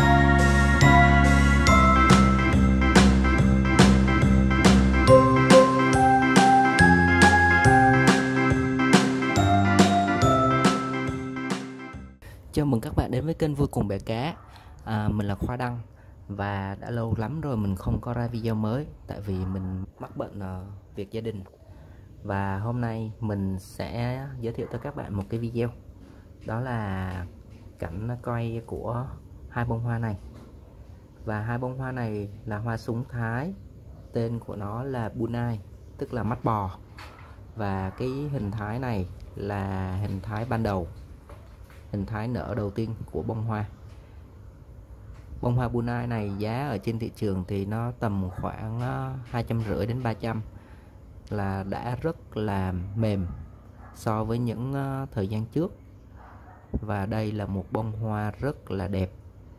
Chào mừng các bạn đến với kênh Vui Cùng Bè Cá. Mình là Khoa Đăng và đã lâu lắm rồi mình không có ra video mới tại vì mình mắc bệnh việc gia đình. Và hôm nay mình sẽ giới thiệu tới các bạn một cái video, đó là cảnh quay của hai bông hoa này. Và hai bông hoa này là hoa súng Thái, tên của nó là Bunai, tức là mắt bò. Và cái hình thái này là hình thái ban đầu, hình thái nở đầu tiên của bông hoa. Bông hoa Bunai này giá ở trên thị trường thì nó tầm khoảng 250 đến 300, là đã rất là mềm so với những thời gian trước. Và đây là một bông hoa rất là đẹp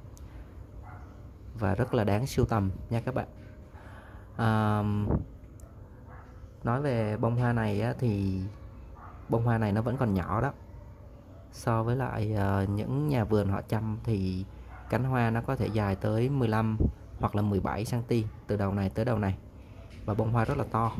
và rất là đáng sưu tầm nha các bạn. Nói về bông hoa này thì bông hoa này nó vẫn còn nhỏ đó. So với lại những nhà vườn họ chăm thì cánh hoa nó có thể dài tới 15 hoặc là 17 cm từ đầu này tới đầu này. Và bông hoa rất là to.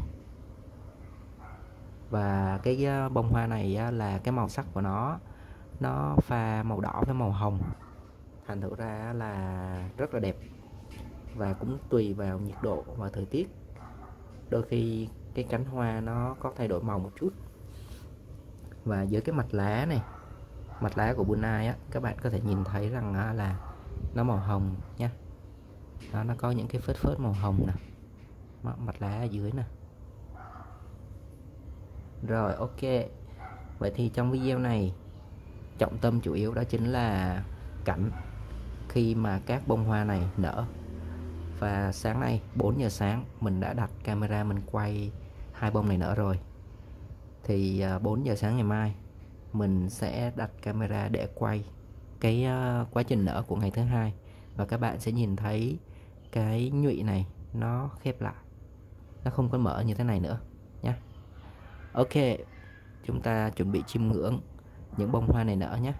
Và cái bông hoa này là cái màu sắc của nó pha màu đỏ với màu hồng, thành thử ra là rất là đẹp. Và cũng tùy vào nhiệt độ và thời tiết, đôi khi cái cánh hoa nó có thay đổi màu một chút. Và dưới cái mặt lá này, mặt lá của Bunai các bạn có thể nhìn thấy rằng là nó màu hồng nha. Nó có những cái phớt phớt màu hồng nè, mặt lá ở dưới nè. Rồi, ok. Vậy thì trong video này, trọng tâm chủ yếu đó chính là cảnh khi mà các bông hoa này nở. Và sáng nay 4 giờ sáng mình đã đặt camera mình quay hai bông này nở rồi. Thì 4 giờ sáng ngày mai mình sẽ đặt camera để quay cái quá trình nở của ngày thứ hai. Và các bạn sẽ nhìn thấy cái nhụy này nó khép lại, nó không có mở như thế này nữa nhé. Ok, chúng ta chuẩn bị chiêm ngưỡng những bông hoa này nở nhé.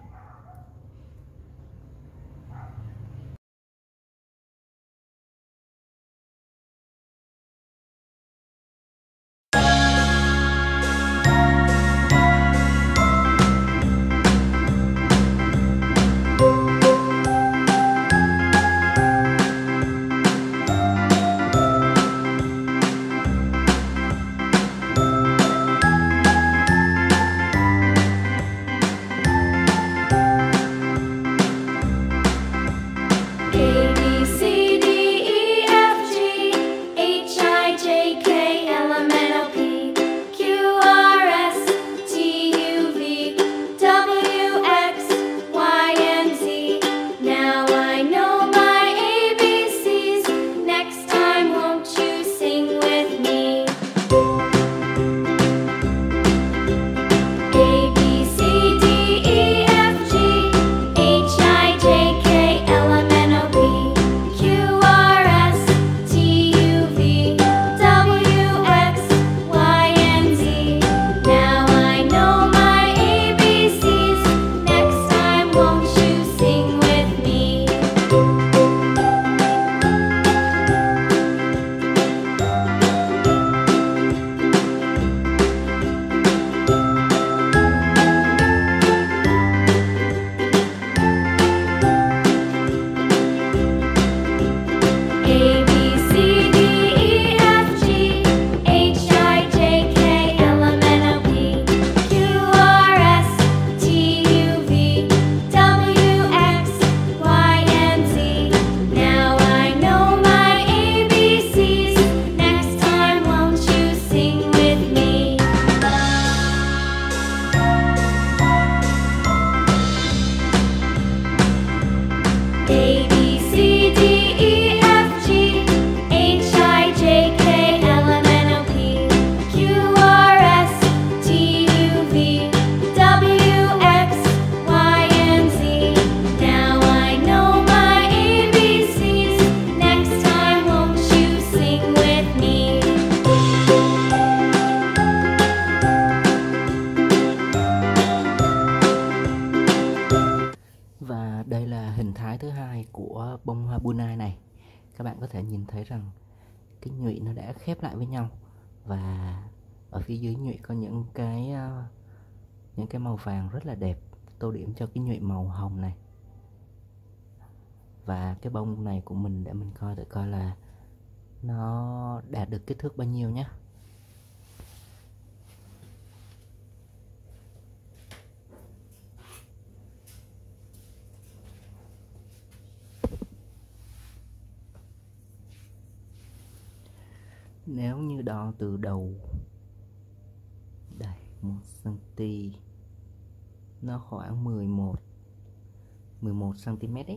Đây là hình thái thứ hai của bông hoa Bunai này. Các bạn có thể nhìn thấy rằng cái nhụy nó đã khép lại với nhau, và ở phía dưới nhụy có những cái màu vàng rất là đẹp, tô điểm cho cái nhụy màu hồng này. Và cái bông này của mình, để mình coi là nó đạt được kích thước bao nhiêu nhé. Nếu như đo từ đầu đây 1cm, nó khoảng 11 cm ấy.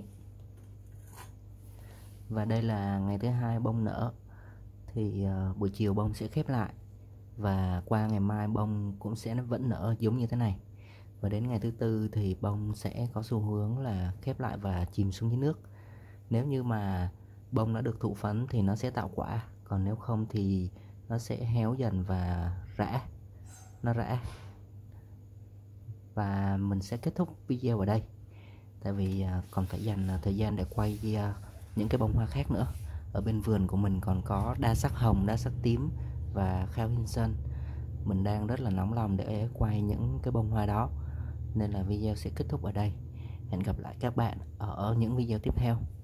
Và đây là ngày thứ hai bông nở, thì buổi chiều bông sẽ khép lại, và qua ngày mai bông cũng sẽ vẫn nở giống như thế này. Và đến ngày thứ tư thì bông sẽ có xu hướng là khép lại và chìm xuống dưới nước. Nếu như mà bông đã được thụ phấn thì nó sẽ tạo quả, còn nếu không thì nó sẽ héo dần và nó rã. Và mình sẽ kết thúc video ở đây, tại vì còn phải dành thời gian để quay những cái bông hoa khác nữa. Ở bên vườn của mình còn có đa sắc hồng, đa sắc tím và khao hin sơn. Mình đang rất là nóng lòng để quay những cái bông hoa đó, nên là video sẽ kết thúc ở đây. Hẹn gặp lại các bạn ở những video tiếp theo.